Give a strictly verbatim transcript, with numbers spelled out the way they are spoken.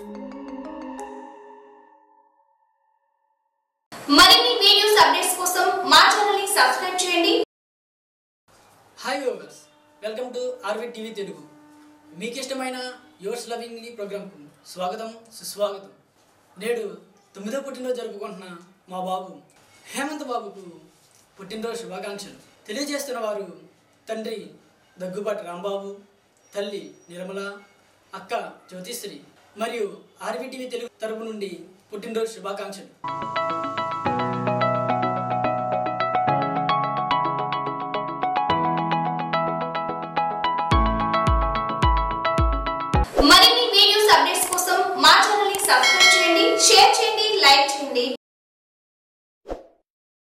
మరిన్ని videos updates కోసం మా ఛానల్ ని సబ్స్క్రైబ్ చేయండి. Hi viewers, welcome to RV TV Telugu. మీకు ఇష్టమైన యువర్స్ లవింగ్ ప్రోగ్రాంకు స్వాగతం సుస్వాగతం. నేడు తొమ్మిదో పుట్టినరోజు జరుపుకుంటున్న మా బాబు హేమంత్ బాబుకు పుట్టినరోజు శుభాకాంక్షలు తెలియజేస్తున్న వారు తండ్రి దగ్గుబాటి రాంబాబు, తల్లి నిర్మల, అక్క జ్యోతిశ్రీ మరియు ఆర్వి టీవీ తెలుగు తరపు నుండి పుట్టినరోజు శుభాకాంక్షలు. మరిన్ని వీడియోస్ అప్డేట్స్ కోసం మా ఛానల్ ని సబ్స్క్రైబ్ చేయండి, షేర్ చేయండి, లైక్ చేయండి.